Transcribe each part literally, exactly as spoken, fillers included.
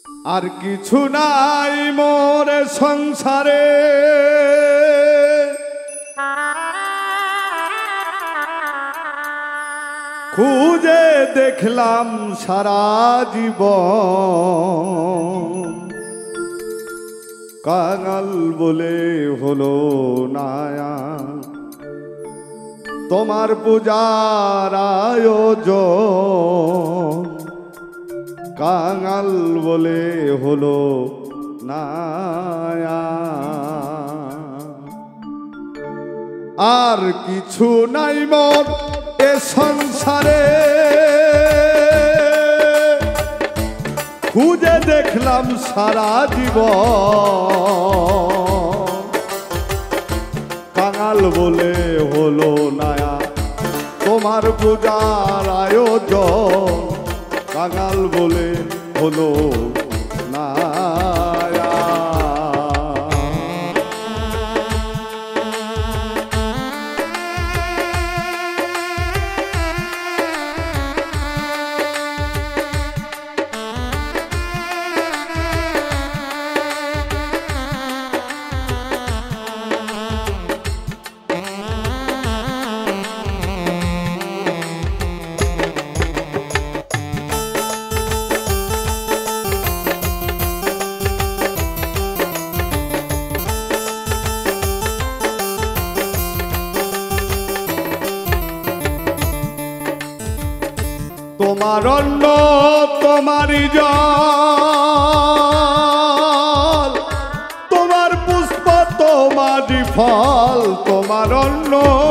আর কিছু নাই মোর সংসারে খুঁজে দেখলাম সারা জীবন কাঙাল বলে হলো না তোমার পূজার আয়োজন কাঙাল বলে হলো না আর কিছু নাই মোর এ সংসারে খুঁজে দেখলাম সারা জীবন কাঙাল বলে হলো না তোমার পূজার আয়োজন কাঙাল বলে হলো না তোমার অন্ন তোমারই জল তোমার পুষ্প তোমারই ফল তোমার অন্ন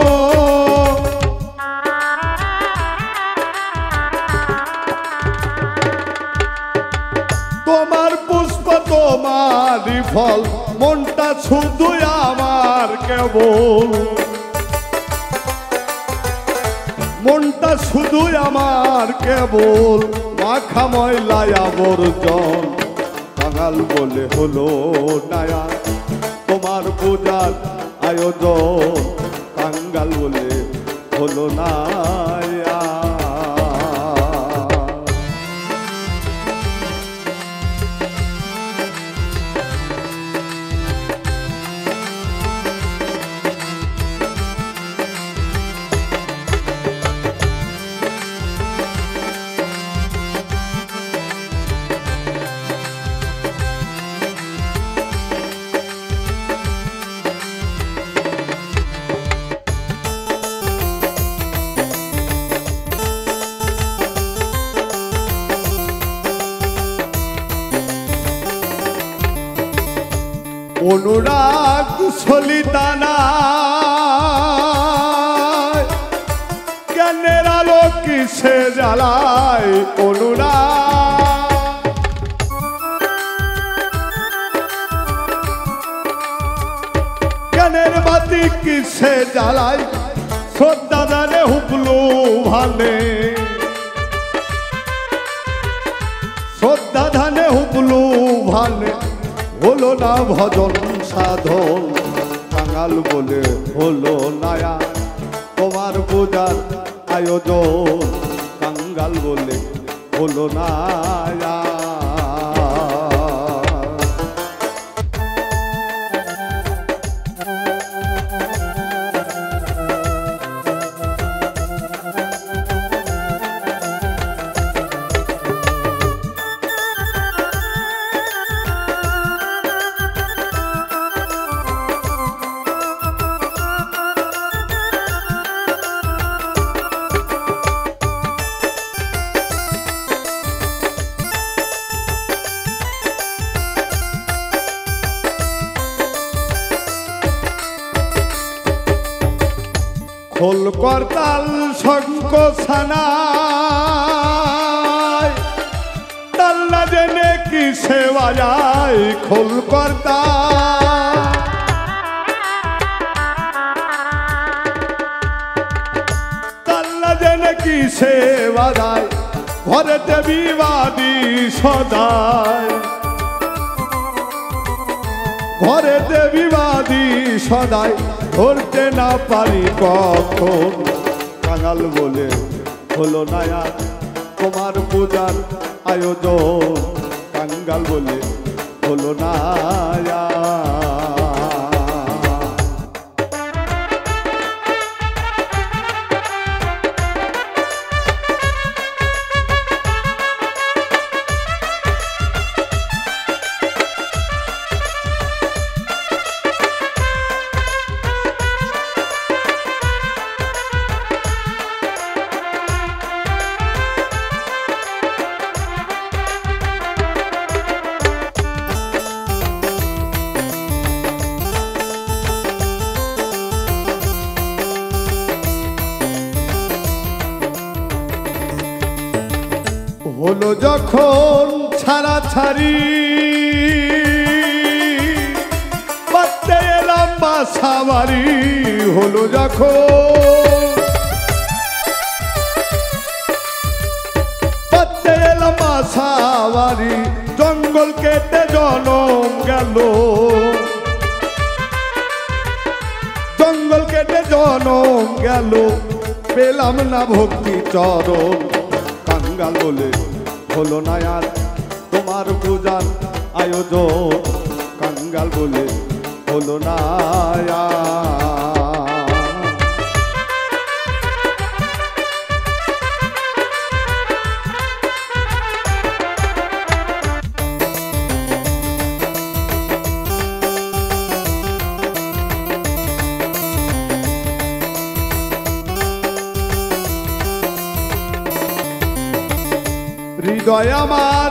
তোমার পুষ্প তোমারই ফল মনটা শুধু আমার কেবল মনটা শুধু আমার কেবল মাখা ময়লায় আবর্জন কাঙাল বলে হলো নায়া তোমার পূজার আয়োজন কাঙ্গাল বলে হলো নায়া অনুরাগ সলিতানা জ্ঞানের আলো কিসে জ্বালায় অনুরাগ জ্ঞানের বাতি কিসে জ্বালায় শ্রদ্ধা দানে হুবলু ভানে শ্রদ্ধা ধানে হুবলু ভানে হলো না ভজন সাধন কাঙাল বলে হলো নায়া তোমার পূজার আয়োজন কাঙ্গাল বলে হলো নায়া খোল করতাল শঙ্খ সানায় তাল না জেনে কি সেবা যায় খোল করতাল তাল না জেনে কি সেবা যায় ঘরেতে বিবাদী সদায় ঘরেতে বিবাদী সদায় ধরতে না পারি কখন কাঙাল বলে হলো নায়া তোমার পূজার আয়োজন কাঙ্গাল বলে হলো না হলো যখন ছাড়া ছাড়ি পাতে এলাম বাসাবাড়ি হলো যখন পাতে এলাম বাসাবাড়ি জঙ্গল কেটে জনম গেল জঙ্গল কেটে জনম গেল পেলাম না ভক্তি চরণ কাঙ্গাল বলে হলো না আর তোমার পূজার আয়োজন কাঙ্গাল বলে হলো না হৃদয় আমার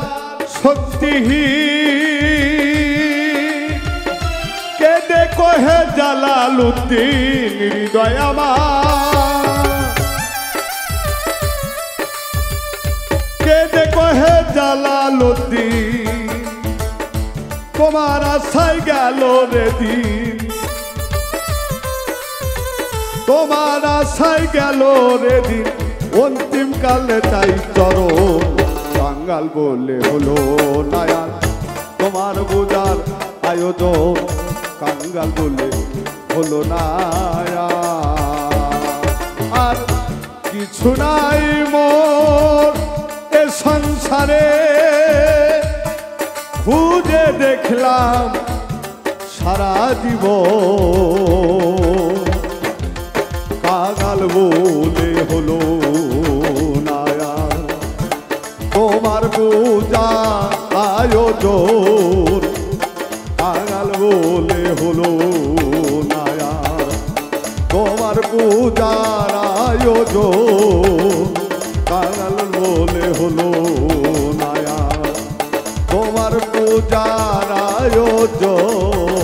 শক্তিহীন কেঁদে কহে জালালউদ্দিন হৃদয় আমার কেঁদে কহে জালালউদ্দিন তোমার আশায় গেল রে দিন তোমার আশায় গেল রে দিন অন্তিম কালে তাই চরণ কাঙ্গাল বলে হলো না আর তোমার পূজার আয়োজন কাঙ্গাল বলে হলো না আর কিছু নাই মোর এ সংসারে খুঁজে দেখলাম সারা জীবন কাঙ্গাল বলে হলো না তোমার পূজা আয়োজন কাঙ্গাল বলে হলো না তোমার পূজার আয়োজন কাঙ্গাল বলে হলো না তোমার পূজার আয়োজন